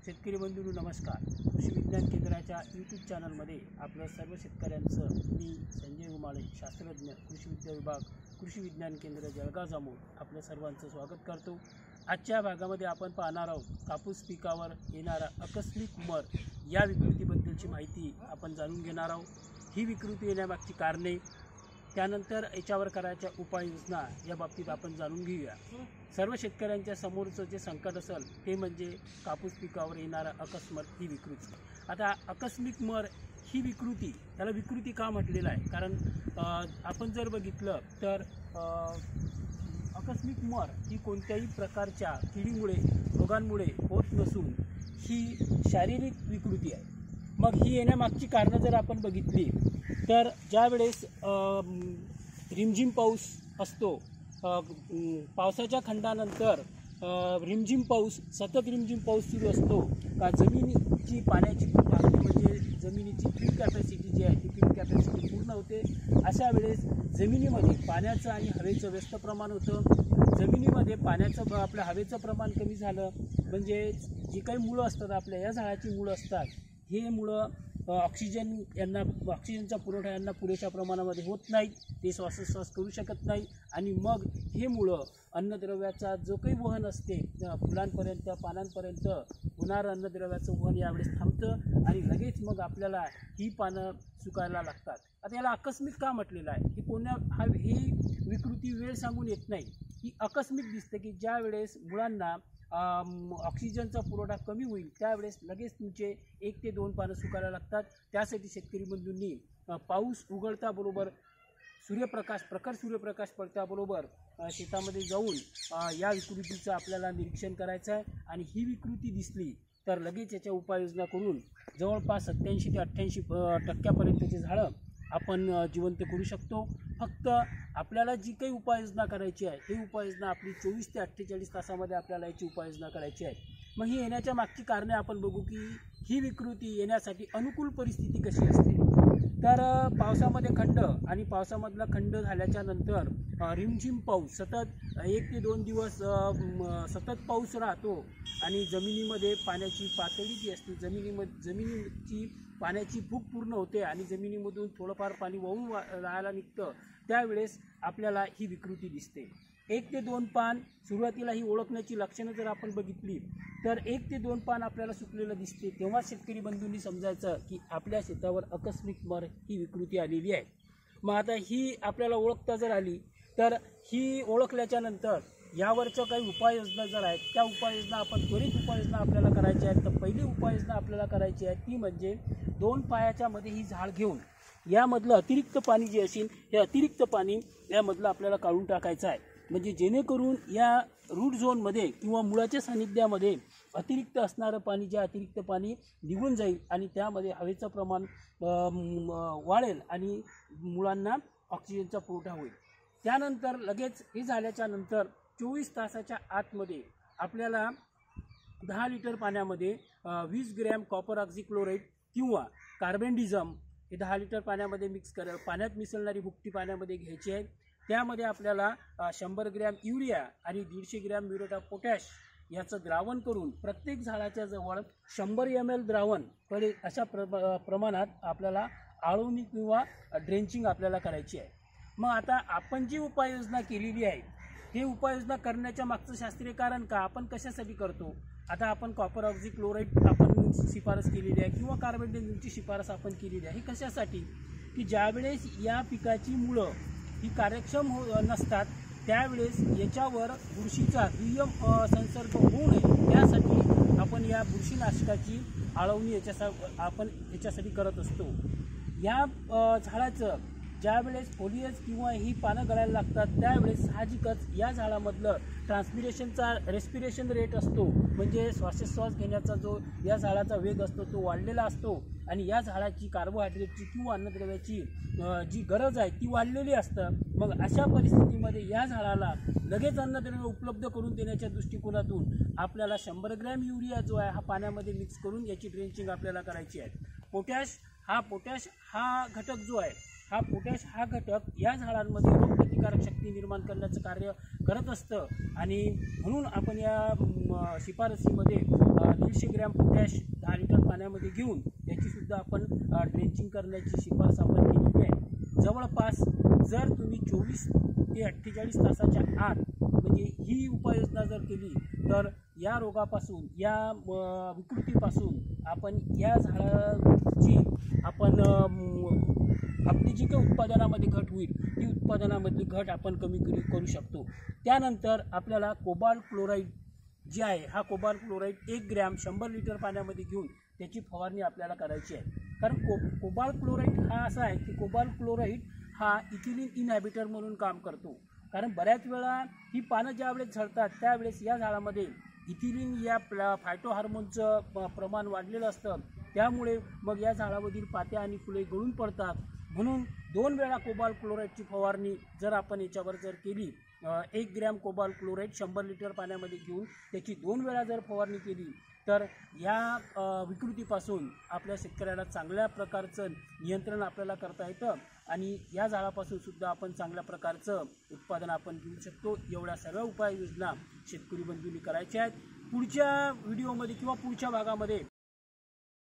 शेतकरी बंधूंनो नमस्कार। कृषी विज्ञान केंद्राच्या यूट्यूब चॅनलमध्ये आपल्या सर्व शेतकऱ्यांचं मी संजय उमाळे शास्त्रज्ञ कृषी विद्या विभाग कृषी विज्ञान केंद्र जळगाव जामोद आपल्या सर्वांचं स्वागत करतो। आजच्या भागामध्ये आपण पाहणार आहोत कापूस पिकावर येणारा आकस्मिक मर या विकृतीबद्दलची माहिती आपण जाणून घेणार आहोत। ही विकृती येण्यामागची कारणे, त्यानंतर याच्यावर करायच्या उपाययोजना या बाबतीत आपण जाणून घेऊया। सर्व शेतकऱ्यांच्या समोरचं जे संकट असेल ते म्हणजे कापूस पिकावर येणारा अकस्मात ही विकृती। आता आकस्मिक मर ही विकृती, त्याला विकृती का म्हटलेलं आहे? कारण आपण जर बघितलं तर आकस्मिक मर ही कोणत्याही प्रकारच्या किडीमुळे रोगांमुळे होत नसून ही शारीरिक विकृती आहे। मग ही येण्यामागची कारणं जर आपण बघितली तर ज्या वेळेस रिमझिम पाऊस असतो, पावसाच्या खंडानंतर रिमझिम पाऊस, सतत रिमझिम पाऊस सुरू असतो का जमिनीची पाण्याची म्हणजे जमिनीची फिल्ड कॅपॅसिटी जी आहे ती फिल्ड कॅपॅसिटी पूर्ण होते। अशा वेळेस जमिनीमध्ये पाण्याचं आणि हवेचं व्यस्त प्रमाण होतं। जमिनीमध्ये पाण्याचं आपल्या हवेचं प्रमाण कमी झालं म्हणजे जी काही मुळं असतात आपल्या या झाडाची मुळं असतात, हे मुळं ऑक्सिजनचा पुरवठा यांना पुरेशा प्रमाणामध्ये होत नाही, ते श्वासोच्छ्वास करू शकत नाही आणि मग हे मुळं अन्नद्रव्याचा जो काही वहन असते फुलांपर्यंत पानांपर्यंत होणारं अन्नद्रव्याचं वहन यावेळेस थांबतं आणि लगेच मग आपल्याला ही पानं सुकायला लागतात। आता याला आकस्मिक का म्हटलेलं आहे? ही विकृती वेळ सांगून येत नाही, ही आकस्मिक दिसते की ज्या वेळेस मुळांना ऑक्सिजनचा पुरवठा कमी होईल त्यावेळेस लगेच तुमचे 1 ते 2 पानं सुकायला लागतात। त्यासाठी शेतकरी बंधूंनी पाऊस उघडताबरोबर प्रखर सूर्यप्रकाश पडताबरोबर शेतामध्ये जाऊन या विकृतीचं आपल्याला निरीक्षण करायचं आहे आणि ही विकृती दिसली तर लगेच याच्या उपाययोजना करून जवळपास 87 ते 88% झाडं आपण जिवंत करू शकतो। फक्त आपल्याला जी काही उपाययोजना करायची आहे ही उपाययोजना आपली 24 ते 48 तासामध्ये आपल्याला याची उपाययोजना करायची आहे। मग ही येण्याच्या मागची कारणे आपण बघू की ही विकृती येण्यासाठी अनुकूल परिस्थिती कशी असते। तर पावसामध्ये खंड आणि पावसामधला खंड झाल्याच्या नंतर रिमझिम पाऊस सतत 1 ते 2 दिवस सतत पाऊस राहतो आणि जमिनीमध्ये पाण्याची पातळी जी असते जमिनीची पाण्याची भूक पूर्ण होते आणि जमिनीमधून थोडंफार पाणी वाहून राहायला निघतं, त्यावेळेस आपल्याला ही विकृती दिसते। 1 ते 2 पान सुरुवातीला ही ओळखण्याची लक्षणं जर आपण बघितली तर 1 ते 2 पान आपल्याला सुकलेलं दिसते, तेव्हा शेतकरी बंधूंनी समजायचं की आपल्या शेतावर आकस्मिक मर ही विकृती आलेली आहे। मग आता ही आपल्याला ओळखता जर आली तर ही ओळखल्याच्या नंतर यावरच्या काही उपाययोजना जर आहेत त्या उपाययोजना आपण त्वरित उपाययोजना आपल्याला करायच्या आहेत। तर पहिली उपाययोजना आपल्याला करायची आहे ती म्हणजे 2 पायाच्या मध्ये ही झाड घेऊन यामधलं अतिरिक्त पाणी जे असेल हे अतिरिक्त पाणी यामधलं आपल्याला काढून टाकायचं आहे, म्हणजे जेणेकरून या रूट झोनमध्ये किंवा मुळाच्या सानिध्यामध्ये अतिरिक्त असणारं पाणी अतिरिक्त पाणी निघून जाईल आणि त्यामध्ये हवेचं प्रमाण वाढेल आणि मुळांना ऑक्सिजनचा पुरवठा होईल। त्यानंतर लगेच हे झाल्याच्या नंतर 24 तासाच्या आतमध्ये आपल्याला 10 लिटर पाण्यामध्ये 20 ग्रॅम कॉपर ऑक्झीक्लोराइड किंवा कार्बेंडिझम हे 10 लिटर पाण्यामध्ये पाण्यात मिसळणारी भुकटी पाण्यामध्ये घ्यायची आहे। त्यामध्ये आपल्याला 100 ग्रॅम युरिया आणि 150 ग्रॅम म्युरेट ऑफ पोटॅश याचं द्रावण करून प्रत्येक झाडाच्या जवळ 100 ml द्रावण अशा प्रमाणात आपल्याला आळवणी किंवा ड्रेंचिंग आपल्याला करायची आहे। मग आता आपण जी उपाययोजना केलेली आहे हे उपाययोजना करण्याच्या मागचं शास्त्रीय कारण का, आपण कशासाठी करतो? आता आपण कॉपर ऑक्झीक्लोराइड आपण शिफारस केलेली आहे किंवा कार्बेंडिझमची शिफारस आपण केलेली आहे, हे कशासाठी की ज्यावेळेस या पिकाची मुळं ही कार्यक्षम नसतात त्यावेळेस याच्यावर बुरशीचा दुय्यम संसर्ग होऊ नये त्यासाठी आपण या बुरशीनाशकाची आळवणी आपण याच्यासाठी करत असतो। या झाडाचं ज्यावेळेस फोलिएज किंवा ही पानं गळायला लागतात त्यावेळेस साहजिकच या झाडामधलं रेस्पिरेशन रेट असतो, म्हणजे श्वासोच्छ्वास घेण्याचा जो या झाडाचा वेग असतो तो वाढलेला असतो आणि या झाडाची कार्बोहायड्रेटची किंवा अन्नद्रव्याची जी गरज आहे ती वाढलेली असतं। मग अशा परिस्थितीमध्ये या झाडाला लगेच अन्नद्रव्य उपलब्ध करून देण्याच्या दृष्टिकोनातून आपल्याला 100 ग्रॅम युरिया जो आहे हा पाण्यामध्ये मिक्स करून याची ड्रेंचिंग आपल्याला करायची आहे। पोटॅश हा घटक जो आहे पोटॅश हा घटक या झाडांमध्ये रोगप्रतिकारक शक्ती निर्माण करण्याचं कार्य करत असतं आणि म्हणून आपण या शिफारसीमध्ये 150 ग्रॅम पोटॅश 10 लिटर पाण्यामध्ये घेऊन त्याचीसुद्धा आपण ड्रेंचिंग करण्याची शिफारस आपण केलेली आहे। जवळपास जर तुम्ही 24 ते 48 तासाच्या आत म्हणजे ही उपाययोजना जर केली तर या रोगापासून या विकृतीपासून आपण या झाडाची आपण आपली जी काही उत्पादनामध्ये घट होईल ती उत्पादनामधली घट आपण कमी करू शकतो। त्यानंतर आपल्याला कोबाल्ट क्लोराईड जे आहे हा कोबाल्ट क्लोराईड 1 ग्रॅम 100 लिटर पाण्यामध्ये घेऊन त्याची फवारणी आपल्याला करायची आहे। कारण कोबाल्ट क्लोराईड हा असा आहे की कोबाल्ट क्लोराईड हा इथिलीन इनहॅबिटर म्हणून काम करतो। कारण बऱ्याच वेळा ही पानं ज्यावेळेस झडतात त्यावेळेस या झाडामध्ये इथिलीन या फायटो हार्मोनचं प्रमाण वाढलेलं असतं, त्यामुळे मग या झाडामधील पात्या आणि फुले गळून पडतात। म्हणून 2 वेळा कोबाल्ट क्लोराईडची फवारणी जर आपण याच्यावर जर केली 1 ग्रॅम कोबाल्ट क्लोराईड 100 लिटर पाण्यामध्ये घेऊन त्याची 2 वेळा जर फवारणी केली तर या विकृतीपासून आपल्या शेतकऱ्याला चांगल्या प्रकारचं नियंत्रण आपल्याला करता येतं आणि या झाडापासून सुद्धा आपण चांगल्या प्रकारचं उत्पादन आपण घेऊ शकतो। एवढ्या सर्व उपाययोजना शेतकरी बंधूंनी करायच्या आहेत। पुढच्या व्हिडिओमध्ये किंवा पुढच्या भागामध्ये